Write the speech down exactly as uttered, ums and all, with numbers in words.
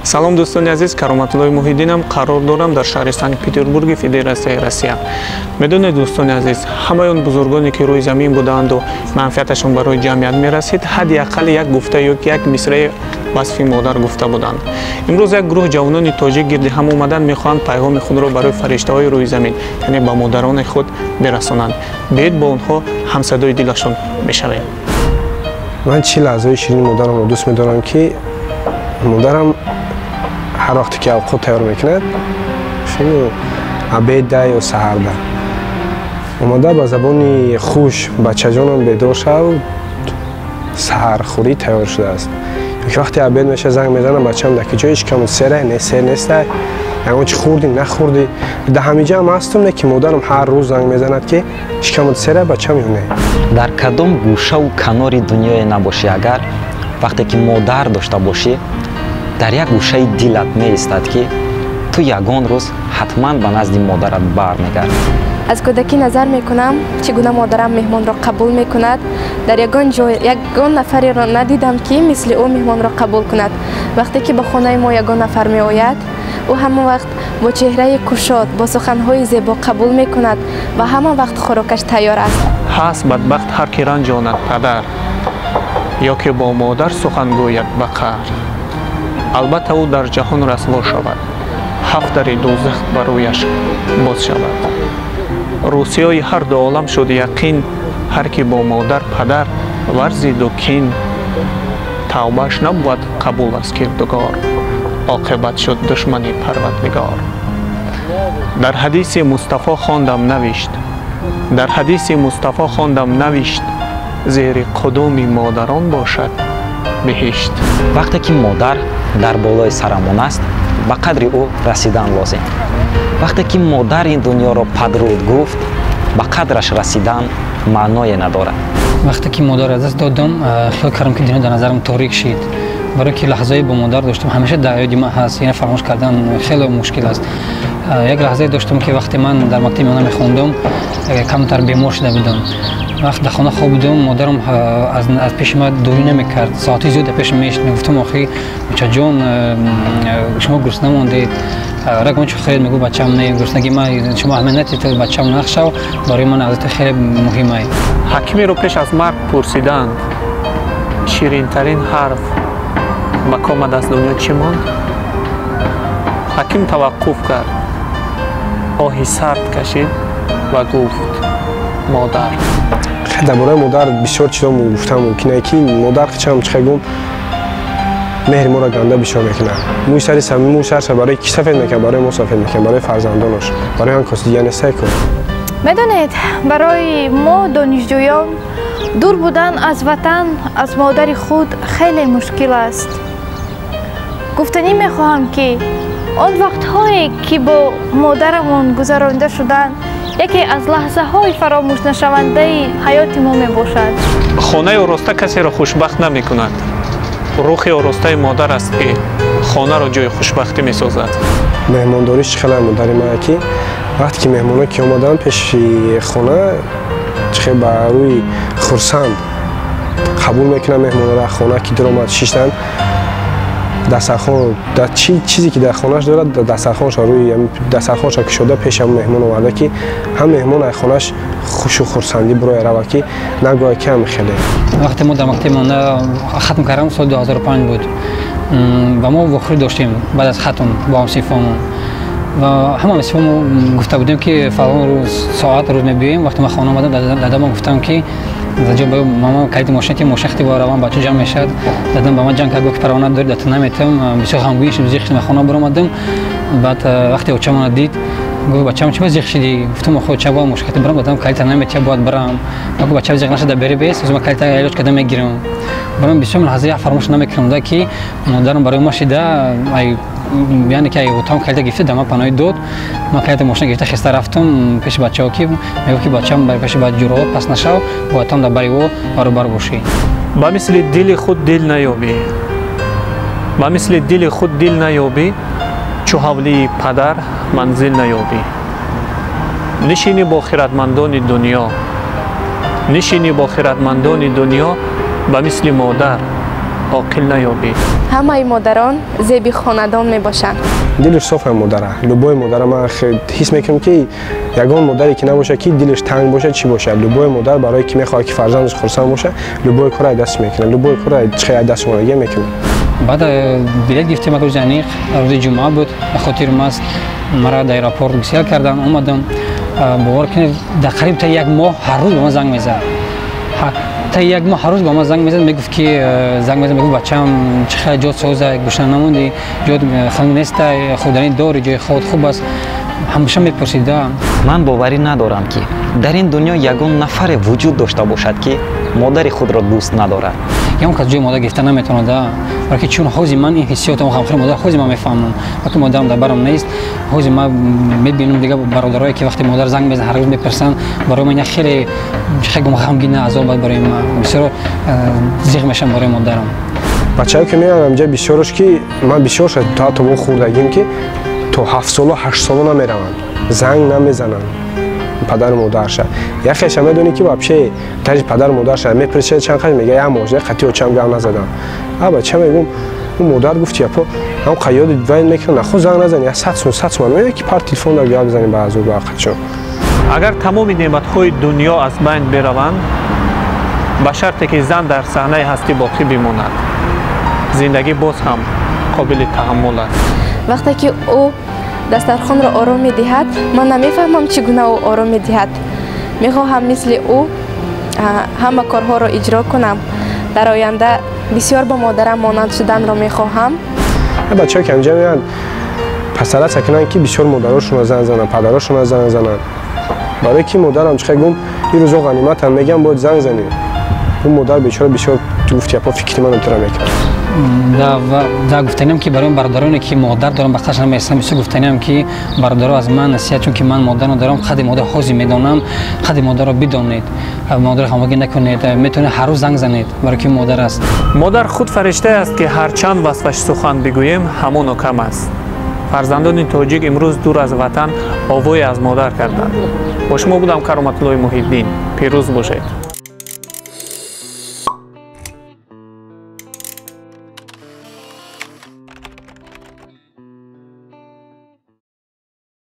салом дӯстони азиз, Кароматуллои Муҳиддинам. Қарор дорам дар шаҳри Санкт-Петербурги Федератсияи Россия. Медонед дӯстони азиз, ҳамаён бузургоне ки рӯи замин будаанду манфиаташон барои ҷамъият мерасид, ҳадди аққал як гуфта ёки як мисраи васфи модар гуфта буданд. имрӯз як гурӯҳ ҷавонони тоҷик гирди ҳам омадан мехоҳанд пайғоми худро барои фариштаҳои рӯи замин, яъне ба модарони худ берасонанд. Биёед бо онҳо ҳамсадои дилашон мешавем. ман чӣ лаҳзаи ширини модарамро дӯст медорам ки модарам ҳар вақте ки овқот тайёр мекунад, шумо абеда ё саҳарда омада ба забони хуш бачаҷонам бедор шав, саҳархӯрӣ тайёр шудааст. Ёки вақте абед меша занг мезанам бачам даки ҷои шикамот сере не сер нестай, ягон чи хӯрдӣ нахӯрдӣ. Да ҳамиҷа маъстум не ки модарам ҳар рӯз занг мезанад ки шикамот сере бачам ё не. дар кадом гӯшаву канори дунёе набошӣ, агар вақте ки модар дошта бошӣ, дар як гӯшаи дилат меистад ки ту ягон рӯз ҳатман ба назди модарат бармегард. аз кӯдакӣ назар мекунам чӣ гуна модарам меҳмонро қабул мекунад. дар ягон ҷой ягон нафареро надидам ки мисли ӯ меҳмонро қабул кунад. вақте ки ба хонаи мо ягон нафар меояд, ӯ ҳама вақт бо чеҳраи кушод, бо суханҳои зебо қабул мекунад ва ҳама вақт хӯрокаш тайёр аст. ҳаст бадбахт ҳар ки ранҷонад падар, ё ки бо модар сухан гӯяд ба қаҳр. албатта ӯ дар ҷаҳон расво шавад, ҳафт дари дӯзах ба рӯяш боз шавад. рӯсиёи ҳар ду олам шуд яқин, ҳар ки бо модар падар варзиду кин. тавбааш набуд қабул аз кирдугор, оқибат шуд душмани парвардигор. дар ҳадиси Мустафо хондам навишт, дар ҳадиси Мустафо хондам навишт, зери қудуми модарон бошад биҳишт. вақте ки модар дар болои сарамон аст, ба қадри ӯ расидан лозим. вақте ки модар ин дунёро падруд гуфт, ба қадраш расидан маъное надорад. вақте ки модар аз даст додам, хиёл кардам ки дуниё дар назарам торик шид, барое ки лаҳзаи бо модар доштам ҳамеша дар ёди ман ҳаст. яъне фаромӯш кардан хеле мушкил аст. як лаҳзае доштам ки вақте ман дар мактаби миёна мехондам, камтар бемор шуда будам. вақт дар хона хоб будам, модарам аз пеши ман дурӣ намекард, соати зиёд дар пешам мешид. мегуфтам охи бачаҷон, шумо гурсна мондед, рагон чӣ хоҳед? мегӯфт бачаам не, гурснагӣ ман шумо аҳамият надиҳед, бачаам нахшав, барои ман ҳозати хеле муҳим аст. ҳакимеро пеш аз марг пурсиданд, ширинтарин ҳарф ба комад аз дунё чӣ монд? ҳаким таваққуф кард, оҳи сард кашид ва гуфт модар. дар бораи модар бисёр чизо гуфтам мумкине ки модар чам чихегум меҳри моро ганда бисёр мекунад. мӯи сари самим мӯи сарша барои ки сафед мекунад, барои мо сафед мекунад, барои фарзандонош, барои ҳан коси дигар нестай кун. медонед, барои мо донишҷӯён дур будан аз ватан, аз модари худ хеле мушкил аст. гуфтанӣ мехоҳам ки он вақтҳое ки бо модарамон гузаронида шуданд, яке аз лаҳзаҳои фаромӯшнашавандаи ҳаёти мо мебошад. хонаи ороста касеро хушбахт намекунад. рухи оростаи модар аст ки хонаро ҷои хушбахтӣ месозад. меҳмондориш чӣ хеле модари ман ки вақте ки меҳмонон ки омаданд пеши хона, чихе ба рӯи хурсанд қабул мекунад меҳмонора. хона ки дуромад шиштанд, дастархон дар чи чизе ки дар хонаш дорад, дастархонша рӯи дастархонша кушода пеши ҳам меҳмон оварда ки ҳам меҳмон аз хонаш хушу хурсандӣ бироя рава ки нагоҳе кам хеле. вақте мо дар мактаби миёна хатм кардам, соли ду ҳазору панҷ буд, ва мо вохӯрӣ доштем баъд аз хатм бо ҳамсинфомон. ва ҳама ҳамсинфомон гуфта будем ки фалон рӯз соат рӯз мебиёем. вақте ман хона омадам, дадамон гуфтам ки заҷо ба мама калиди мошин ки мошин хати бо равам бача ҷамъ мешад. дадам ба ман ҷанг кард, гуфт парвона доред, дата наметам. бисёр ғамгин шидам, зиқ шидам, хона баромадам. баъд вақте очамона дид, гуфт бачаам чӣ зиқ шидӣ? гуфтам охо ча бояд мошин хати барам, дадам калита наметия, бояд барам. ман гуфт бача зиқ нашуда бери бес, озо ман калита илоҷ карда мегирам. ба ман бисёр лаҳзаи фаромӯш намекунам ки модарам барои ма шида, ай яъне ки отам калита гирифта дама паноҳӣ дод. ман калита мошина гирифта хиста рафтам пеши бачаҳо ки мегуфт ки бачаам бар пеши ба ҷуроҳо пас нашав, бо отам дар бари ӯ баробар бошӣ. ба мисли дили худ дил наёбӣ, ба мисли дили худ дил наёбӣ, чу ҳавлии падар манзил наёбӣ. нишини бо хиратмандони дунё, нишини бо хиратмандони дунё, ба мисли модар عاقل نیابی. ҳамаи модарон зеби хонадон мебошанд. дилиш соф ҳам модара. Любой модара ман ҳис мекунам ки ягон модаре ки набошад ки дилиш танг бошад чи бошад. Любой модар барое ки мехоҳад ки фарзандаш хурсанд бошад, любой кора даст мекунад. Любой кора чихе даст монага мекунад. بعد بلیت گرفتیم روز جنیق روز جمعه بود به خاطر ماست مرا در ایرپورت بسیار کردن اومدم باور کنید در قریب تا یک ماه هر روز به من زنگ میزد تا یک ماه هر روز به من زنگ میزد میگفت که زنگ میزد میگفت بچه‌م چقدر جات سوزه گوشن نموندی جات خنگ نیست خودانی داری جای خود خوب است همیشه میپرسیده. من باوری ندارم که در این دنیا یگان نفر وجود داشته باشد که مادر خود را دوست ندارد. یا اون که جای مادر گرفتن نمیتونه برای چون حوزی من این حسیاتم خامخیر مادر حوزی من میفهمم وقتی مادرم در برام نیست حوزی من میبینم دیگه برادرایی که وقتی مادر زنگ میزنه هر روز میپرسن برای من خیلی خیلی غمگین عذاب برای من بسیار زیغ میشم برای مادرم. بچه‌ها که میان اینجا بسیارش که من بسیار شد تا تو با خوردگیم که تو هفت سال و هشت سال نمیروند زنگ نمیزنن پدر و مادرش. یا خیلی شما دونی که بچه تاج پدر و مادرش میپرسه چند خیلی میگه یا موجه خطی و چم گام نزدم. آبا چه میگم اون مادر گفت یا پا هم قیاد وین میکنه خود زنگ نزن یا صد صد من میگه که پر تلفن در گام بزنیم بعضی وقت چون اگر تمام نعمت‌های دنیا از بین بروند با شرطی که زن در صحنه هستی باقی بماند زندگی باز هم قابل تحمل است. وقتی که او دسترخوان را آرام می‌دهد من نمی‌فهمم چگونه او آرام می‌دهد. می‌خواهم مثل او همه کارها را اجرا کنم. در آینده بسیار با مادرم مانند شدن را می‌خواهم. بچه‌ها که اینجا میان پسرا سکنن که بسیار مادراشون را زنگ زنن پدراشون را زنگ زنن برای که مادرم چه گم این روزا غنیمت هم میگم باید زنگ زنی اون مادر بیچاره بسیار گفت یا پا فکر من اونطور میکرد. دا گفتنیم که برای برادرانی که مادر دارم بخشش نمیستم بسیار گفتنیم که برادرها از من نصیحت چون که من مادر ندارم خود مادر حوزی میدانم خود مادر را بدانید مادر غمگین نکنید میتونه هر روز زنگ زنید برای که مادر است. مادر خود فرشته است که هر چند وصفش سخن بگوییم همون کم است. فرزندان تاجیک امروز دور از وطن آوای از مادر کردند. با شما بودم کرامت الله محی الدین. پیروز باشید.